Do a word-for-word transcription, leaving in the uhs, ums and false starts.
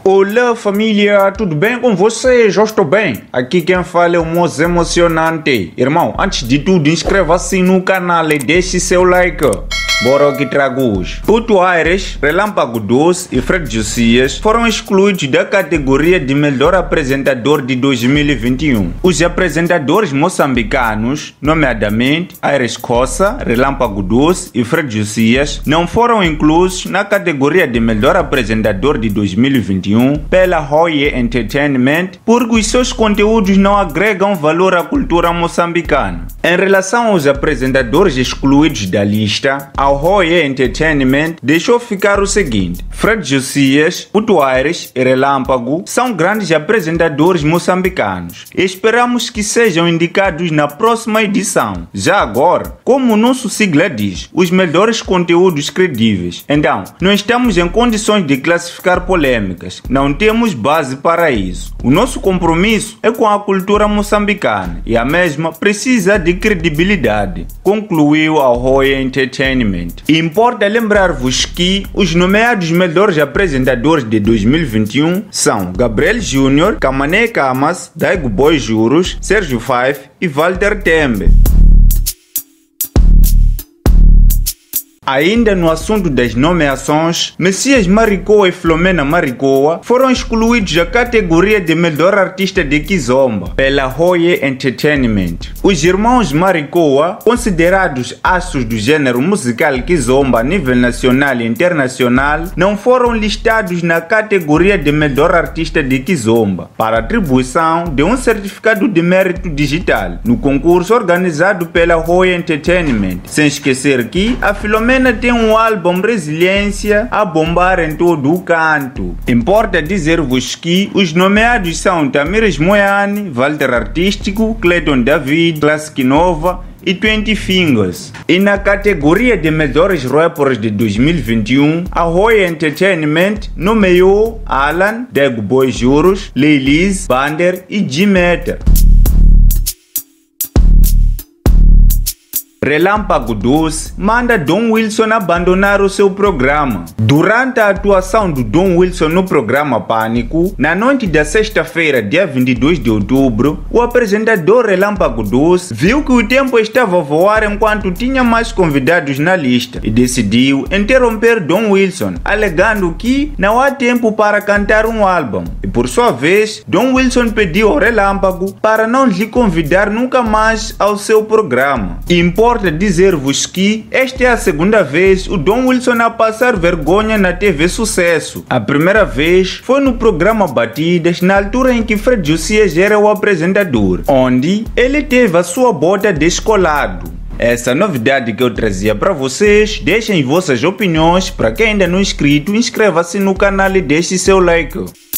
Olá família, tudo bem com vocês? Eu estou bem. Aqui quem fala é o Moço Emocionante. Irmão, antes de tudo inscreva-se no canal e deixe seu like. Bora que trago hoje. Puto Aires, Relâmpago Doce e Fred Josias foram excluídos da categoria de melhor apresentador de dois mil e vinte e um. Os apresentadores moçambicanos, nomeadamente Aires Cossa, Relâmpago Doce e Fred Josias, não foram inclusos na categoria de melhor apresentador de dois mil e vinte e um pela Roye Entertainment porque os seus conteúdos não agregam valor à cultura moçambicana. Em relação aos apresentadores excluídos da lista, a Roye Entertainment deixou ficar o seguinte: Fred Josias, Puto Aires e Relâmpago são grandes apresentadores moçambicanos. Esperamos que sejam indicados na próxima edição. Já agora, como o nosso sigla diz, os melhores conteúdos credíveis. Então, não estamos em condições de classificar polêmicas. Não temos base para isso. O nosso compromisso é com a cultura moçambicana e a mesma precisa de credibilidade, concluiu a Roye Entertainment. Importa lembrar-vos que os nomeados melhores apresentadores de dois mil e vinte e um são Gabriel Júnior, Camané Camas, Daigo Boy Juros, Sérgio Fife e Walter Tembe. Ainda no assunto das nomeações, Messias Maricoa e Flomena Maricoa foram excluídos da categoria de melhor artista de Kizomba pela Roye Entertainment. Os irmãos Maricoa, considerados astros do gênero musical Kizomba a nível nacional e internacional, não foram listados na categoria de melhor artista de Kizomba para atribuição de um certificado de mérito digital no concurso organizado pela Roye Entertainment. Sem esquecer que a Filomena tem um álbum Resiliência a bombar em todo o canto. Importa dizer-vos que os nomeados são Tamires Moiane, Walter Artístico, Clayton David, Classic Nova e twenty Fingers. E na categoria de melhores rappers de dois mil e vinte e um, a Roye Entertainment nomeou Alan, Daigo Boy Juros, Leiliz, Bander e G-Meter. Relâmpago Doce manda Dom Wilson abandonar o seu programa. Durante a atuação do Dom Wilson no programa Pânico, na noite da sexta-feira, dia vinte e dois de outubro, o apresentador Relâmpago Doce viu que o tempo estava a voar enquanto tinha mais convidados na lista e decidiu interromper Dom Wilson, alegando que não há tempo para cantar um álbum. E por sua vez, Dom Wilson pediu ao Relâmpago para não lhe convidar nunca mais ao seu programa. Importa dizer-vos que esta é a segunda vez o Dom Wilson a passar vergonha na T V Sucesso. A primeira vez foi no programa Batidas, na altura em que Fred Josias era o apresentador, onde ele teve a sua bota descolado. Essa novidade que eu trazia para vocês. Deixem vossas opiniões. Para quem ainda não é inscrito, inscreva-se no canal e deixe seu like.